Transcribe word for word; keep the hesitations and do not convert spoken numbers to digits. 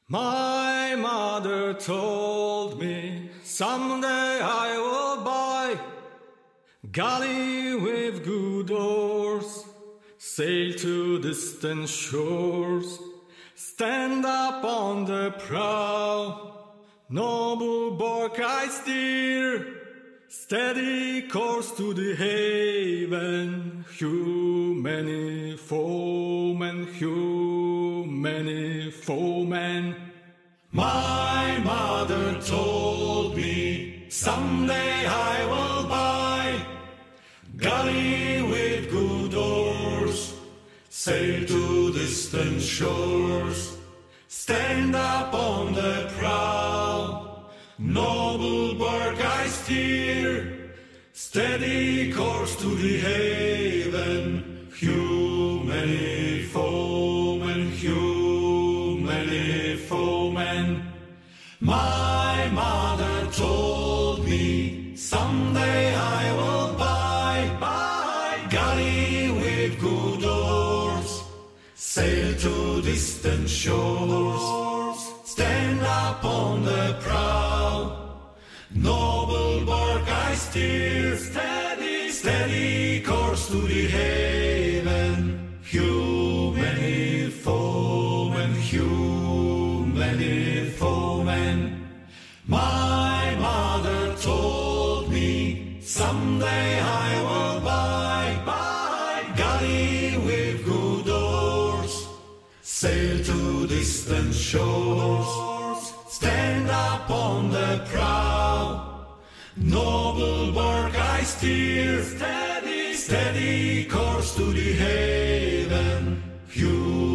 My mother told me someday I will buy galley with good oars, sail to distant shores, stand up on the prow, noble bark I steer, steady course to the haven, hew many foemen, hew many foemen. My mother told me someday I will buy galley with good oars, sail to distant shores, stand up on the prow, noble bark I steer, steady course to the haven, hew many foemen, hew many foemen. My mother told me someday I will buy, buy galley with good oars, sail to distant shores, stand up on the prow, noble bark I steer, steady, steady course to the haven, hew many foemen, hew many foemen. My mother told me someday I will buy, buy galley with good oars, sail to distant shores, stand up on the prow, noble bark I steer, steady, steady course to the haven, hew